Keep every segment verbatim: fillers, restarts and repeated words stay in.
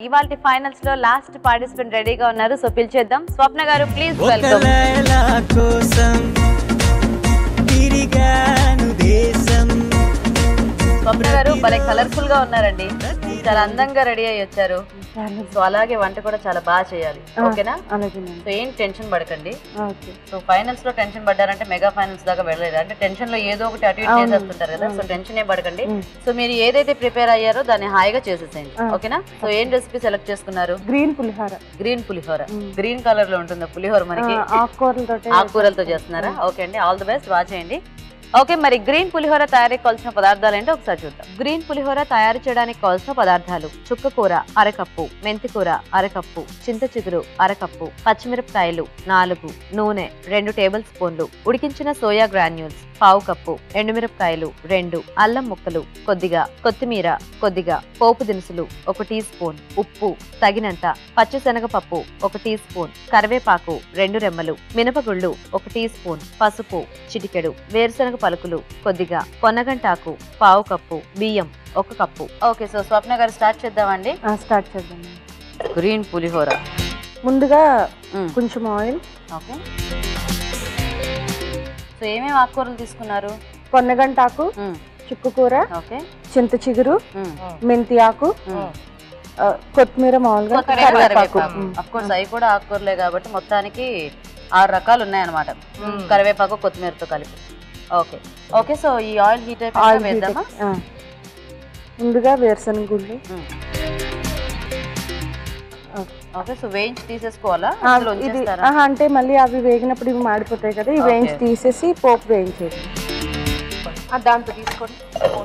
ఇవాల్టి ఫైనల్స్ లో last participant రెడీగా ఉన్నారు. సో పిలిచేద్దాం. స్వప్న గారు ప్లీజ్ వెల్కమ్. స్వప్న గారు భలే కలర్ఫుల్ గా ఉన్నారండి, చాలా అందంగా రెడీ అయ్యి వచ్చారు. సో అలాగే వంట కూడా చాలా బాగా చేయాలి, ఓకేనా? సో ఏం టెన్షన్ పడకండి. సో ఫైనల్స్ లో టెన్షన్ పడ్డారంటే మెగా ఫైనల్స్ దాకా వెళ్ళలేదు, అంటే టెన్షన్ లో ఏదో ఒకటి అటు ఇటు చేసేస్తుంటారు కదా. సో టెన్షన్ ఏం పడకండి. సో మీరు ఏదైతే ప్రిపేర్ అయ్యారో దాన్ని హాయిగా చేసేసేయండి, ఓకేనా? సో ఏం రెసిపీ సెలెక్ట్ చేసుకున్నారు? గ్రీన్ పులిహోర. గ్రీన్ పులిహోర, గ్రీన్ కలర్ లో ఉంటుంది పులిహోర మనకి. ఆకుకూరలతో చేస్తున్నారా? ఓకే అండి, ఆల్ ది బెస్ట్, బాగా చేయండి. ఓకే, మరి గ్రీన్ పులిహోర తయారీకి కావాల్సిన పదార్థాలు ఏంటో ఒకసారి చూద్దాం. గ్రీన్ పులిహోర తయారు చేయడానికి కావాల్సిన పదార్థాలు: చుక్క కూర అరకప్పు, మెంతి కూర అరకప్పు, చింత చిగురు అరకప్పు, పచ్చిమిరపకాయలు నాలుగు, నూనె రెండు టేబుల్ స్పూన్లు, ఉడికించిన సోయా గ్రాన్యూల్స్ పావు కప్పు, ఎండుమిరపకాయలు రెండు, అల్లం ముక్కలు కొద్దిగా, కొత్తిమీర కొద్దిగా, పోపు దినుసులు ఒక టీ స్పూన్, ఉప్పు తగినంత, పచ్చిశనగపప్పు ఒక టీ స్పూన్, కరివేపాకు రెండు రెమ్మలు, మినపగుళ్ళు ఒక టీ స్పూన్, పసుపు చిటికెడు, వేరుశనగ పలుకులు కొద్దిగా, పొన్నగంటాకు పావు కప్పు, బియ్యం ఒక కప్పు. ఓకే, సో స్వప్న గారు స్టార్ట్ చేద్దామండి. స్టార్ట్ చేద్దాం. గ్రీన్ పులిహోర ముందుగా కొంచెం ఆయిల్. ఓకే, సో ఏమేమి ఆకుకూరలు తీసుకున్నారు? పొన్నగంటాకు, చుక్కకూర, ఓకే, చింత చిగురు, మెంతి ఆకు, కొత్తిమీర, మామూలుగా కరివేపాకు. అఫ్ కోర్స్ అవి కూడా ఆకుకూరలే కాబట్టి మొత్తానికి ఆరు రకాలు ఉన్నాయన్నమాట, కరివేపాకు కొత్తిమీరతో కలిపి. ఓకే ఓకే, సో ఈ ఆయిల్ హీట్ అయిపోయి వేద్దామా? ముందుగా వేరుశనగ గుళ్ళు. ఓకే, సో వేయించి తీసేసుకోవాలా? అంటే మళ్ళీ అవి వేగినప్పుడు ఇవి మాడిపోతాయి కదా, ఇవి వేయించి తీసేసి పోపు వేయించేది. దాంతో తీసుకోండి.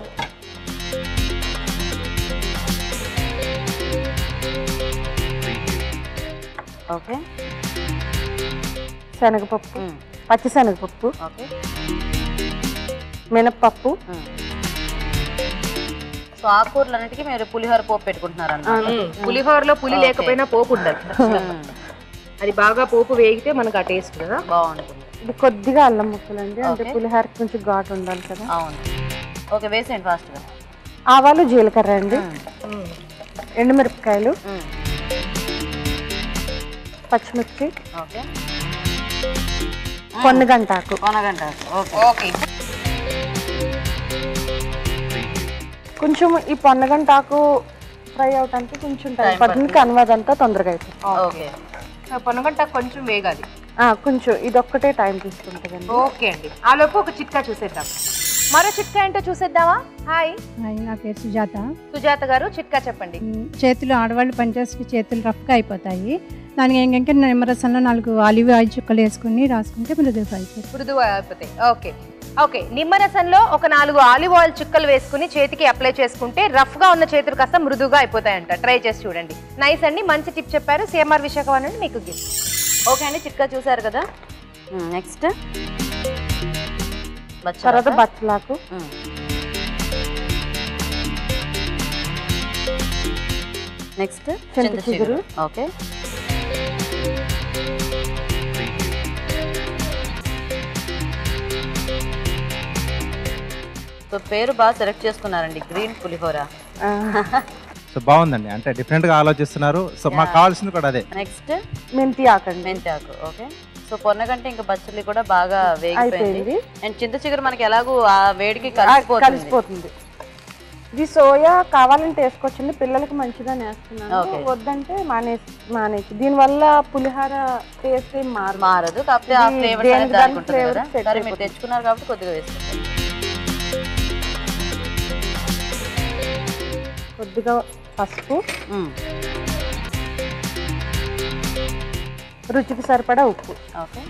ఓకే, శనగపప్పు, పచ్చిశనగపప్పు, మినప్పప్పు. సో ఆకుకూరలన్నిటికీ మీరు పులిహోర పోపు పెట్టుకుంటున్నారు అన్నమాట. పులిహోరలో పులి లేకపోయినా పోపు ఉండాలి, అది బాగా పోపు వేగితే మనకు ఆ టేస్ట్ కదా బాగుంటుంది. ఇది కొద్దిగా అల్లం ముక్కలు అండి, అంటే పులిహోరకి కొంచెం ఘాటు ఉండాలి కదా. అవును, ఓకే, వేసేయండి ఫాస్ట్ గా. ఆవాలు, జీలకర్ర అండి, ఎండుమిరపకాయలు, పచ్చిమిర్చి, ఓకే, పొన్నగంటాకు. పొన్నగంటాకు ఓకే ఓకే. కొంచెం ఈ పొన్నగంటాకు ఫ్రై అవటానికి కొంచెం టైం పడుతుంది, కన్వదంతా తొందరగా అయిపోతుంది. ఓకే, పొన్నగంటాకు కొంచెం వేగాలి, కొంచెం ఇదొక్కటే టైం తీసుకుంటుందండి. ఓకే అండి, ఆ లోపు ఒక చిట్కా చూసేద్దాం. మరో చిట్కా ఏంటో చూసేద్దామా? హాయ్, నా పేరు సుజాత. సుజాత గారు చిట్కా చెప్పండి. చేతులు ఆడవాళ్ళు పనిచేస్తే చేతులు రఫ్గా అయిపోతాయి, దానికి ఏంటంటే నిమ్మరసంలో నాలుగు ఆలివ్ ఆయిల్ చుక్కలు వేసుకుని రాసుకుంటే మృదువుగా అయిపోతాయి. మృదువు అయిపోతాయి. ఓకే ఓకే, నిమ్మరసంలో ఒక నాలుగు ఆలివ్ ఆయిల్ చుక్కలు వేసుకుని చేతికి అప్లై చేసుకుంటే రఫ్ గా ఉన్న చేతులు కాస్త మృదువుగా అయిపోతాయంట. ట్రై చేసి చూడండి. నైస్ అండి, మంచి టిప్ చెప్పారు. సిఎంఆర్ విశాఖ నుండి మీకు గిఫ్ట్. ఓకే అండి, చిట్కా చూసారు కదా. నెక్స్ట్ తర్వాత బచ్చలాకు, నెక్స్ట్ చింత చిగురు, ఓకే, సో పేరు బాగా సెలెక్ట్ చేసుకున్నారండి, గ్రీన్ పులిహోర. సో బాగుందండి, అంటే డిఫరెంట్ గా ఆలోచిస్తున్నారు. సో మాకు కావాల్సింది కూడా అదే. నెక్స్ట్ మెంతి ఆకు. మెంతి ఆకు ఓకే. సో పొన్నగంటే ఇంకా బచ్చలి కూడా బాగా వేగిపోయింది. అండ్ చింత చిగురు మనకి ఎలాగూ ఆ వేడికి కలిసిపోతుంది. ఇది సోయా కావాలంటే వేసుకోవచ్చండి, పిల్లలకి మంచిదని వేస్తున్నాను, వద్దంటే మానేసి మానేసి దీనివల్ల పులిహోర టేస్ట్ ఏం మారదు మారదు కాకపోతే ఆ ఫ్లేవర్ దానికి ఉంటుంది కదా. సరే మీరు తెచ్చుకున్నారు కాబట్టి కొద్దిగా వేసుకుంటారు. కొద్దిగా పసుపు, రుచికి సరిపడా ఉప్పు. ఓకే,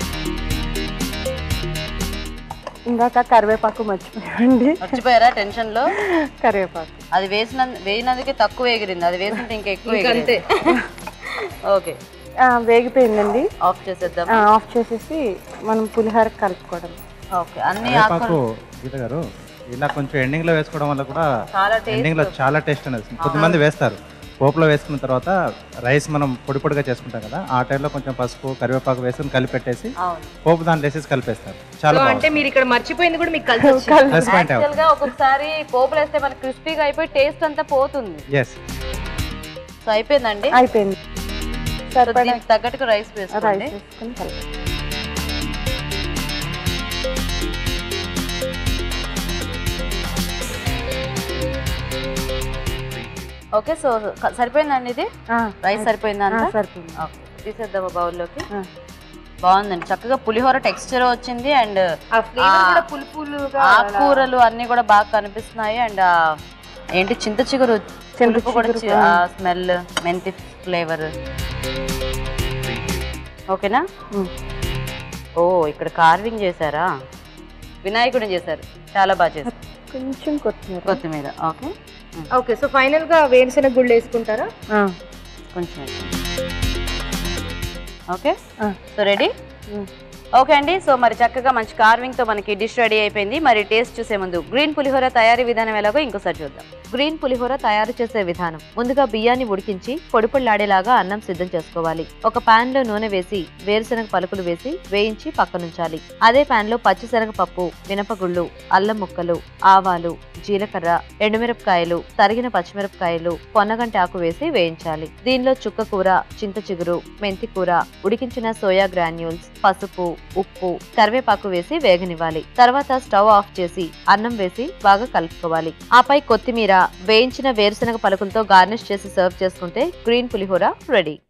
ఇందాక కరివేపాకు మర్చిపోయామండి. మర్చిపోయారా టెన్షన్ లో? కరివేపాకు అది వేసిన వేయినందుకే తక్కువ ఎగిరింది, అది వేసింటే ఇంకా ఎక్కువ ఎగిరింది. ఓకే, వేగిపోయిందండి. ఆఫ్ చేసేద్దాం. ఆఫ్ చేసేసి మనం పులిహోర కలుపుకోవడం. ఓకే, అన్ని ఆకుకూరలు గీత గారు ఇలా కొంచెం ఎండింగ్ లో వేసుకోవడం వల్ల కూడా ఎండింగ్ లో చాలా టేస్ట్ అనేది. కొద్దిమంది వేస్తారు, పోపులో వేసుకున్న తర్వాత రైస్ మనం పొడి పొడిగా చేసుకుంటాం కదా, ఆ టైంలో కొంచెం పసుపు కరివేపాకు వేసుకుని కలిపెట్టేసి పోపు దాంట్లో వేసేసి కలిపేస్తారు. చాలా అంటే మీరు ఇక్కడ మర్చిపోయింది కూడా మీకు కలిసి ఒక్కొక్కసారి పోపులు వేస్తే మనకి క్రిస్పీగా అయిపోయి టేస్ట్ అంతా పోతుంది. సో అయిపోయిందండి. అయిపోయింది. దీనికి తగ్గట్టుగా రైస్ వేసుకోండి. రైస్ వేసుకొని కలిపి ఓకే. సో సరిపోయిందండి ఇది రైస్ సరిపోయిందా? సరిపోయింది. ఓకే తీసేద్దామా బౌల్లోకి. బాగుందండి, చక్కగా పులిహోర టెక్స్చర్ వచ్చింది అండ్ ఆకుకూరలు అన్ని కూడా బాగా కనిపిస్తున్నాయి అండ్ ఏంటి చింత చిగురు పులుపు కూడా స్మెల్, మెంతి ఫ్లేవర్. ఓకేనా? ఓ ఇక్కడ కార్వింగ్ చేశారా, వినాయకుడిని చేశారు, చాలా బాగా చేశారు. కొంచెం కొత్తిమీర కొత్తిమీర ఓకే ఓకే. సో ఫైనల్ గా వేరుశెనగ గుళ్ళు వేసుకుంటారా? కొంచెం. Okay so ready. ఓకే అండి. సో మరి చక్కగా మంచి కార్వింగ్ తో మనకి డిష్ రెడీ అయిపోయింది. మరి టేస్ట్ చూసే ముందు గ్రీన్ పులిహోర తయారీ విధానం ఎలాగో ఇంకోసారి చూద్దాం. గ్రీన్ పులిహోర తయారు చేసే విధానం: ముందుగా బియ్యాన్ని ఉడికించి పొడి పొడిలాడేలాగా అన్నం సిద్ధం చేసుకోవాలి. ఒక పాన్ లో నూనె వేసి వేరుశనగ పలుకులు వేసి వేయించి పక్కనుంచాలి. అదే పాన్ లో పచ్చిశనగ పప్పు, మినపగుళ్ళు, అల్లం ముక్కలు, ఆవాలు, జీలకర్ర, ఎండుమిరపకాయలు, తరిగిన పచ్చిమిరపకాయలు, పొన్నగంటి ఆకు వేసి వేయించాలి. దీనిలో చుక్క కూర, చింత చిగురు, మెంతి కూర, ఉడికించిన సోయా గ్రాన్యూల్స్, పసుపు, ఉప్పు, కరివేపాకు వేసి వేగనివ్వాలి. తర్వాత స్టవ్ ఆఫ్ చేసి అన్నం వేసి బాగా కలుపుకోవాలి. ఆపై కొత్తిమీర, వేయించిన వేరుశనగ పలుకులతో గార్నిష్ చేసి సర్వ్ చేసుకుంటే గ్రీన్ పులిహోర రెడీ.